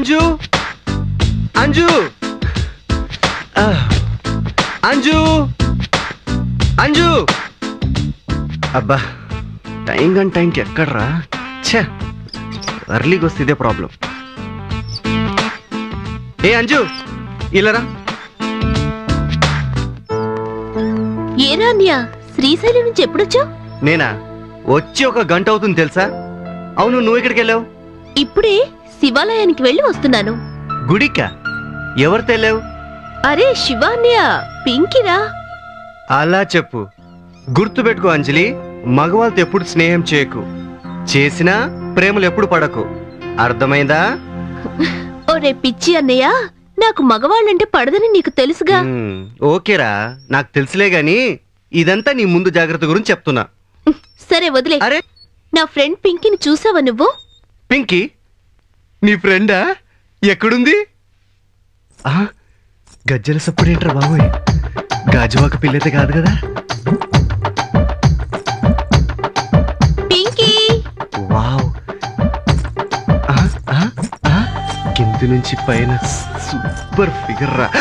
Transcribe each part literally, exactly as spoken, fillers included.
అంజు అంజు అంజు అంజు అబ్బా టైం గంట టైంకి ఎక్కడ్రా ఛే అర్లీకి వస్తే ఇదే ప్రాబ్లం ఏ అంజు ఇలారా ఏరా అన్యా శ్రీశైలం నుంచి ఎప్పుడొచ్చావు నేనా వచ్చి ఒక గంట అవుతుంది తెలుసా అవును నువ్వు ఎక్కడికి వెళ్ళావు ఇప్పుడే శివాలయానికి వెళ్ళి వస్తున్నాను గుడికా ఎవరితో వెళ్ళావు అరే శివ అన్య పింకిరా అలా చెప్పు గుర్తుపెట్టుకో అంజలి మగవాళ్ళతో ఎప్పుడు స్నేహం చేయకు చేసినా ప్రేమలు ఎప్పుడు పడకు అర్థమైందా ఓరే పిచ్చి అన్నయ్య నాకు మగవాళ్ళంటే పడదని నీకు తెలుసుగా ఓకేరా నాకు తెలుసులే గాని ఇదంతా నీ ముందు జాగ్రత్త గురించి చెప్తున్నా సరే వదిలే అరే నా ఫ్రెండ్ పింకీని చూసావా నువ్వు పింకీ నీ ఫ్రెండా ఎక్కడుంది గజ్జల సప్పుడేంట్రా బాబోయ్ గాజువాక పిల్లయితే కాదు కదా పింకీ వావ్ కింది నుంచి పైన సూపర్ ఫిగర్ రా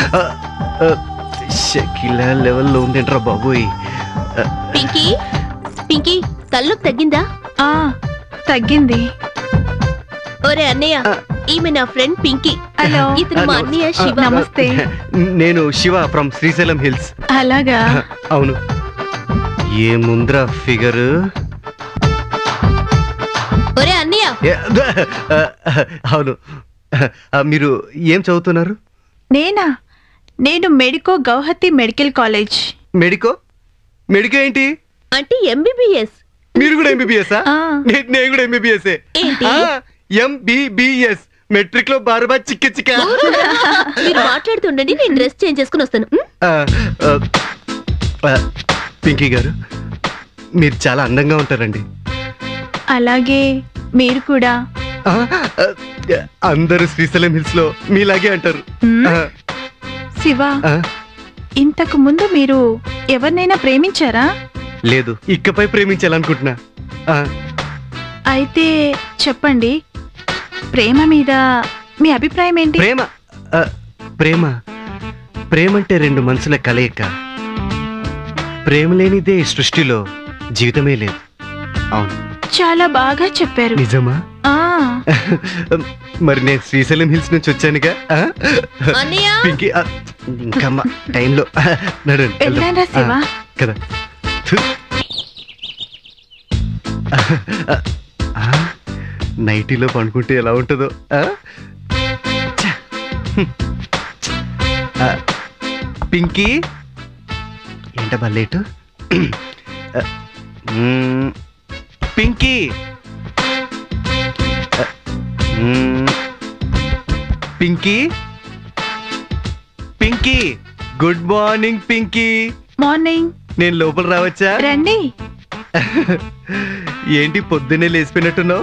షకిలా లెవెల్లో ఉందేంట్రా బాబోయ్ పింకీ పింకీ తల్లుకు తగ్గిందా తగ్గింది ఒరే అన్నయ్య ఈమె నా ఫ్రెండ్ పింకీ హలో ఇతను మా అన్నయ్య శివ నమస్తే నేను శివ ఫ్రమ్ శ్రీశైలం హిల్స్ అలాగా అవును ఏ ముంద్రా ఫిగర్ ఒరే అన్నయ్య అవును మీరు ఏం చదువుతున్నారు నేనా నేను medico Guwahati medical college medico medico ఏంటి అంటే ఎంబీబీఎస్ మీరు కూడా ఎంబీబీఎస్ నేను కూడా ఎంబీబీఎస్ ఎంబీబీఎస్ మెట్రిక్ లో బారుబా చిక్క చిక్క మీరు మాట్లాడుతుండండి నేను డ్రెస్ చేంజ్ చేసుకుని వస్తాను పింకీ గారు మీరు చాలా అందంగా ఉంటారండి అలాగే మీరు కూడా అందరూ శ్రీశైలం హిల్స్ లో మీలాగే అంటారు శివ ఇంతకు ముందు మీరు ఎవరినైనా ప్రేమించారా లేదు ఇకపై ప్రేమించాలనుకుంటున్నా అయితే చెప్పండి ప్రేమ మీద మీ అభిప్రాయం ఏంటి ప్రేమ ప్రేమ ప్రేమ అంటే రెండు మనసుల కలయిక ప్రేమ లేనిదే సృష్టిలో జీవితమే లేదు అవును చాలా బాగా చెప్పారు నిజమా మరి నేను శ్రీశైలం హిల్స్ నుంచి వచ్చానుగా పింకీ ఇంకా టైంలో వెళ్ళారా శివ కదా నైటీలో పండుకుంటే ఎలా ఉంటుందో పింకీ ఏంటబ్బా late Pinky Pinky Pinky good morning Pinky morning నేను లోపల రావచ్చా రండి ఏంటి పొద్దున్నే లేచిపోయినట్టున్నావు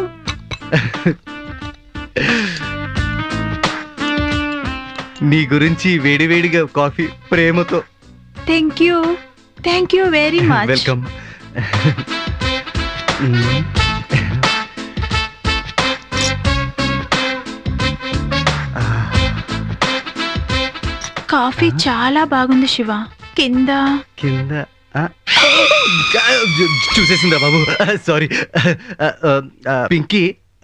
నీ గురించి వేడివేడిగా కాఫీ ప్రేమతో thank you thank you very much welcome coffee చాలా బాగుంది శివ కింద కింద చూసేసిందా బాబు సారీ పింకీ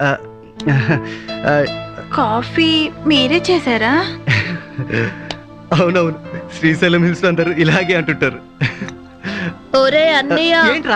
కాఫీ మీరే చేశారా అవునవును శ్రీశైలం హిల్స్ అందరూ ఇలాగే అంటుంటారు ఒరే అన్నయ్య ఏంట్రా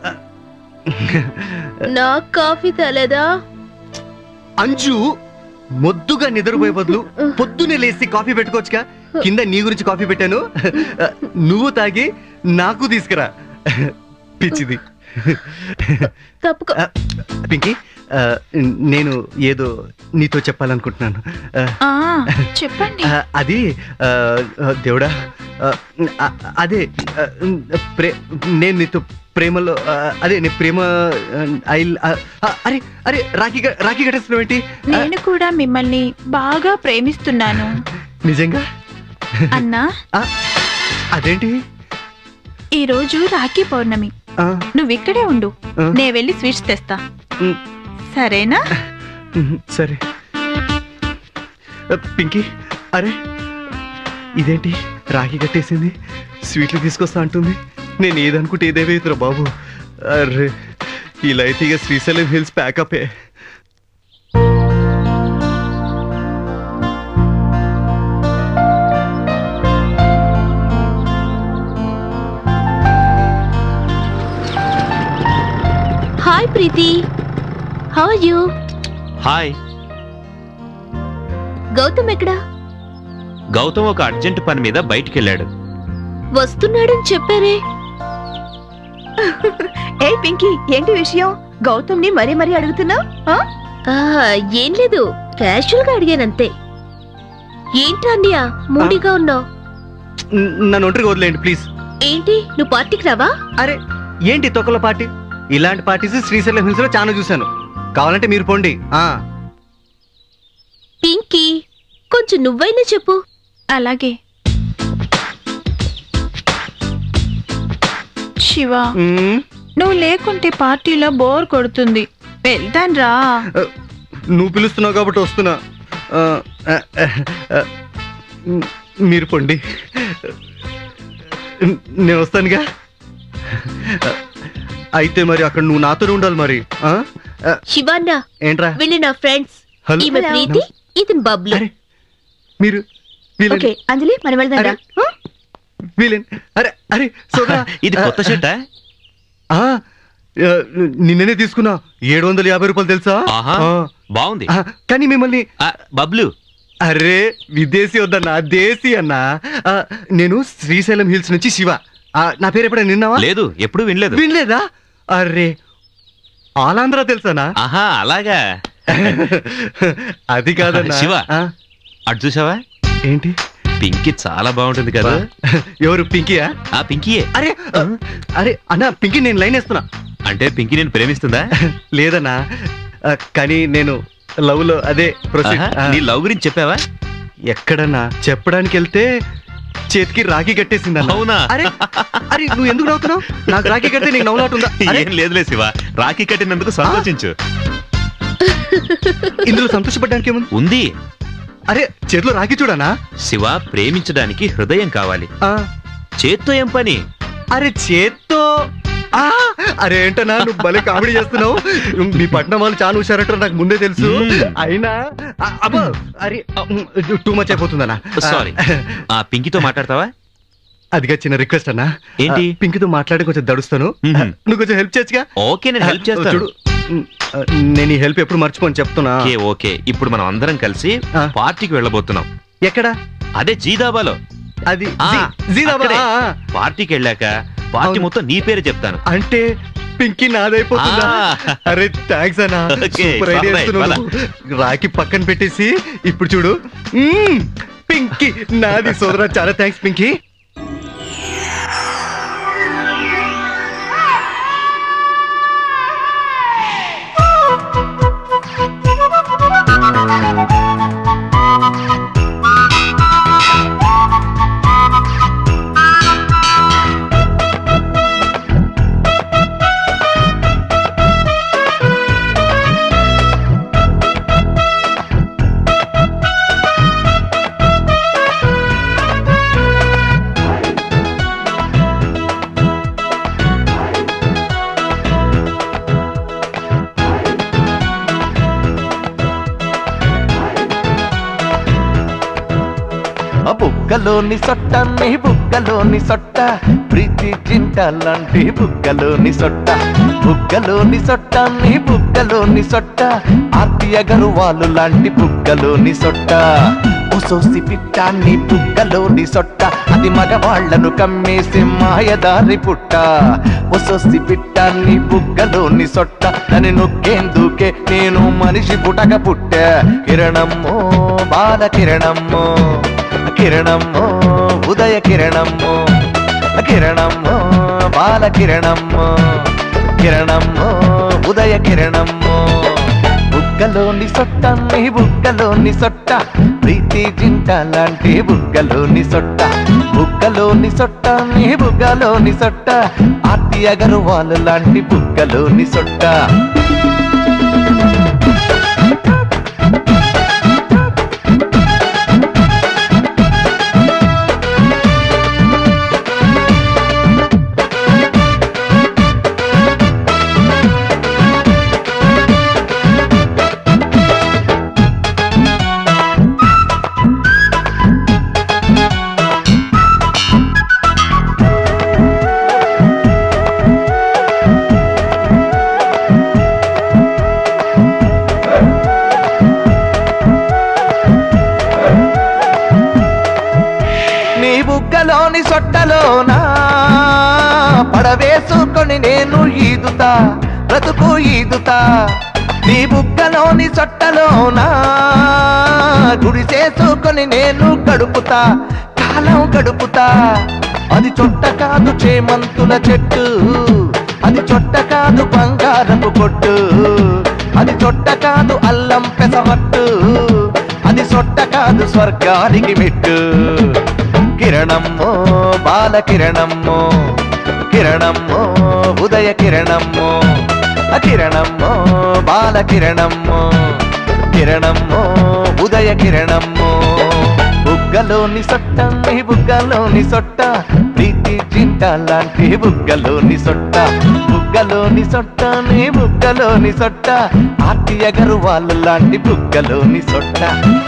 నాకు కాఫీ తలేదా అంజు మొద్దుగా నిద్రపోయే బదులు పొద్దునే లేచి కాఫీ పెట్టుకోవచ్చుగా కింద నీ గురించి కాఫీ పెట్టాను నువ్వు తాగి నాకు తీసుకురా పిచ్చిది తప్పుకో పింకీ నేను ఏదో నీతో చెప్పాలనుకుంటున్నాను చెప్పండి అది దేవుడా అదే ప్రే నేను నీతో ప్రేమలో అదే నీ ప్రేమ అరే అరే రాఖీ రాఖీ కట్టేస్తున్నావు ఏంటి నేను కూడా మిమ్మల్ని బాగా ప్రేమిస్తున్నాను నిజంగా అన్నా అదేంటి ఈ రోజు రాఖీ పౌర్ణమి నువ్వు ఇక్కడే ఉండు నే వెళ్ళి స్వీట్స్ తెస్తా సరేనా సరే పింకీ అరే ఇదేంటి రాఖీ కట్టేసింది, స్వీట్లు తీసుకొస్తా అంటుంది. నేను ఏదనుకుంటే ఏదేవేతురా బాబు. అరే ఇలా అయితే ఇక శ్రీశైలం హిల్స్ ప్యాకపే. Hi Preethi, how are you? Hi. Gautam ఎక్కడా? గౌతమ్ ఒక అర్జెంట్ పని మీద బయటికి వెళ్ళాడు. వస్తున్నాడని చెప్పారే. ఏ పింకీ, ఏంటి విషయం? గౌతమ్ ని మరీ మరీ అడుగుతున్నావు? ఏం లేదు, క్యాషువల్ గా అడిగానంతే. ఏంట్రా అన్నయ్య మూడీగా ఉన్నావు? నన్ను ఒంటరిగా వదిలేయండి ప్లీజ్. ఏంటి నువ్వు పార్టీకి రావా? అరే ఏంటి తొక్కల పార్టీ? ఇలాంటి పార్టీస్ శ్రీశైలం హిల్స్ లో చాలా చూశాను. కావాలంటే మీరు పోండి. ఆ పింకీ కొంచెం నువ్వైనా చెప్పు. అలాగే. శివ, నువ్వు లేకుంటే పార్టీలో బోర్ కొడుతుంది, వెళ్తాను రా. నువ్వు పిలుస్తున్నావు కాబట్టి వస్తున్నా. మీరు పొండి, నేను వస్తానుగా. అయితే మరి అక్కడ నువ్వు నాతోనే ఉండాలి మరి. శివన్న ఏంట్రా? వీళ్ళు నా ఫ్రెండ్స్. ఈమె ప్రీతి, ఇతను బబ్లు. మీరు ఓకే అంజలి, మనం వెళ్దాం రా. అరే అరే సోదరా, ఇది కొత్త షర్టా? నిన్ననే తీసుకున్నా. ఏడు వందల యాభై రూపాయలు తెలుసా? బాగుంది. కానీ మిమ్మల్ని బబ్లు. అరే విదేశీ వద్దన్నా, దేశీ అన్నా. నేను శ్రీశైలం హిల్స్ నుంచి శివ. నా పేరు ఎప్పుడైనా విన్నావా? లేదు, ఎప్పుడు వినలేదు. వినలేదా? అరే ఆలాంధ్ర తెలుసానా? ఆహా అలాగా. అది కాదన్నా. శివ అటు చూసావా? ఏంటి? పింకీ చాలా బాగుంటుంది కదా. ఎవరు? పింకీయా? ఆ పింకీయే. అరే అరే అన్నా, పింకీ నేను లైన్ వేస్తున్నా. అంటే పింకీ నేను ప్రేమిస్తుందా? లేదన్నా, కానీ నేను లవ్ లో అదే. నీ లవ్ గురించి చెప్పావా? ఎక్కడన్నా చెప్పడానికి వెళ్తే చేతికి రాఖీ కట్టేసింది. అవునా? అరే అరే నువ్వు ఎందుకు నవ్వుతున్నావు? నాకు రాఖీ కడితే నీకు నవ్వులాటుందా? ఏం లేదులే శివ, రాఖీ కట్టినందుకు సంతోషించు. ఇందులో సంతోషపడ్డానికి ఏముంది? ఉంది. అరే చేతిలో రాఖీ చూడనా? శివ, ప్రేమించడానికి హృదయం కావాలి, చేత్తో ఏం పని? అరే చేత్తో. అరే ఏంటన్నా నువ్వు భలే కామెడీ చేస్తున్నావు. మీ పట్నం వాళ్ళు చాలా హుషారంటారు, నాకు ముందే తెలుసు. అయినా అబ్బా అరే టూ మచ్ అయిపోతుందన్నా. సారీ. ఆ పింకీతో మాట్లాడతావా? అదిగా చిన్న రిక్వెస్ట్ అన్నా. ఏంటి? పింకీతో మాట్లాడి కొంచెం దడుస్తాను, నువ్వు కొంచెం హెల్ప్ చేయొచ్చుగా? ఓకే నేను హెల్ప్ చేస్తాను. నేను ఈ హెల్ప్ ఎప్పుడు మర్చిపోని చెప్తున్నా. ఓకే, ఇప్పుడు మనం అందరం కలిసి పార్టీకి వెళ్ళబోతున్నాం. ఎక్కడ? అదే జీదాబాలో. అది పార్టీకి వెళ్ళాక పార్టీ మొత్తం నీ పేరు చెప్తాను. అంటే పింకీ నాదైపోతుందా? అరే థ్యాంక్స్ అన్నా, సూపర్ ఐడియా ఇస్తున్నావు. రాఖీ పక్కన పెట్టేసి ఇప్పుడు చూడు, పింకీ నాది సోదరా. చాలా థ్యాంక్స్ పింకీ. బుగ్గలోని సొట్ట నీ బుగ్గలోని సొట్ట, ప్రీతి జింట లాంటి బుగ్గలోని సొట్ట. బుగ్గలోని సొట్ట నీ బుగ్గలోని సొట్ట, ఆర్తియ గరువాలు లాంటి బుగ్గలోని సొట్ట. ఉసోసి పిట్ట నీ బుగ్గలోని సొట్ట, అది మగవాళ్లను కమ్మేసి మాయదారి పుట్ట. ఉసోసి పిట్ట నీ బుగ్గలోని సొట్ట, దాన్ని నొక్కేందుకే నేను మనిషి పుటక పుట్ట. కిరణమ్మో బాల కిరణమ్మో, కిరణమ్మో ఉదయ కిరణమ్మో, కిరణమ్మో బాల కిరణమ్మో, కిరణమ్మో ఉదయ కిరణమ్మో. బుగ్గలోని సొట్ట నీ బుగ్గలోని సొట్ట, ప్రీతి జింట లాంటి బుగ్గలోని సొట్ట. బుగ్గలోని సొట్ట నీ బుగ్గలోని సొట్ట, ఆర్తి అగర్వాల్ లాంటి బుగ్గలోని సొట్ట. బుగ్గలోని సొట్టలోనా పడవేసుకొని నేను ఈదుతా బ్రతుకు ఈదుతా నీ బుగ్గలోని సొట్టలోనా గుడిసేసుకొని నేను గడుపుతా కాలం గడుపుతా అది చొట్ట కాదు చేమంతుల చెట్టు అది చొట్ట కాదు బంగారపు కొట్టు అది చొట్ట కాదు అల్లం పెసమట్టు అది సొట్ట కాదు స్వర్గానికి మెట్టు కిరణమ్మో బాల కిరణమ్మో కిరణమ్మో ఉదయ కిరణమ్మో కిరణమ్మో బాల కిరణమ్మో కిరణమ్మో ఉదయ కిరణమ్మో బుగ్గలోని సొట్ట నీ బుగ్గలోని సొట్ట ప్రీతి జింట లాంటి బుగ్గలోని సొట్ట బుగ్గలోని సొట్ట నీ బుగ్గలోని సొట్ట ఆర్తి అగర్వాల్ లాంటి బుగ్గలోని సొట్ట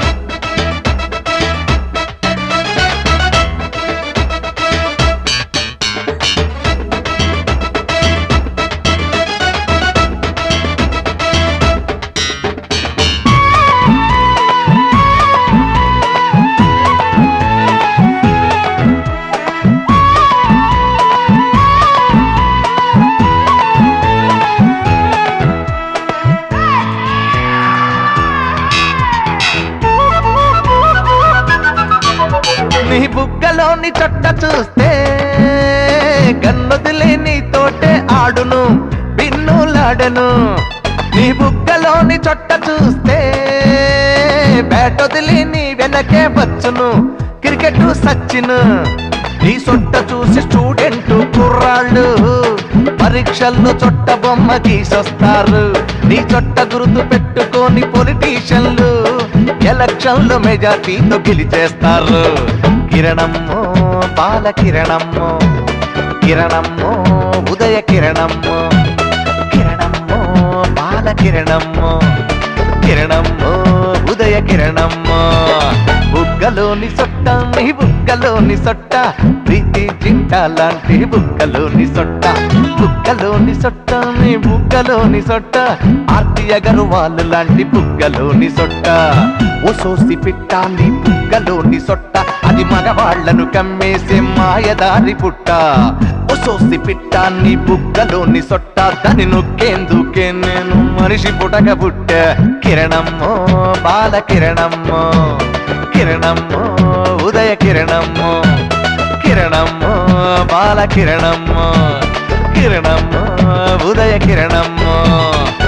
నీ బుగ్గలోని చొట్ట చూస్తే గన్నొదిలే నీ తోటే ఆడును బిన్నులాడను నీ బుగ్గలోని చొట్ట చూస్తే బ్యాటొదిలి నీ వెనకే వచ్చును క్రికెట్ సచ్చిను నీ సొట్ట చూసి స్టూడెంట్ కుర్రాళ్ళు పరీక్షల్లో చొట్ట బొమ్మ గీసొస్తారు నీ చొట్ట గుర్తు పెట్టుకొని పొలిటీషియన్లు ఎలక్షన్లో మెజార్టీతో గెలిచేస్తారు కిరణమ్మో బాల కిరణమ్మో కిరణమ్మో ఉదయ కిరణమ్మో కిరణమ్మో బాల కిరణమ్మో కిరణమ్మో ఉదయ కిరణమ్మో బుగ్గలోని సొట్ట నీ బుగ్గలోని సొట్ట ప్రీతి జింట లాంటి బుగ్గలోని సొట్ట బుగ్గలోని సొట్ట నీ బుగ్గలోని సొట్ట ఆర్తి అగర్వాల్ లాంటి బుగ్గలోని సొట్ట ఓ సోసి పిట్ట నీ బుగ్గలోని సొట్ట అది మగవాళ్లను కమ్మేసే మాయదారి పుట్ట ఓ సోసి పిట్ట నీ బుగ్గలోని సొట్ట దాని నొక్కేందుకే నేను మనిషి పుటక పుట్ట కిరణమ్మో బాల కిరణమ్మో కిరణమ్మో ఉదయ కిరణమ్మో కిరణమ్మో బాల కిరణమ్మో కిరణమ్మో ఉదయ కిరణమ్మో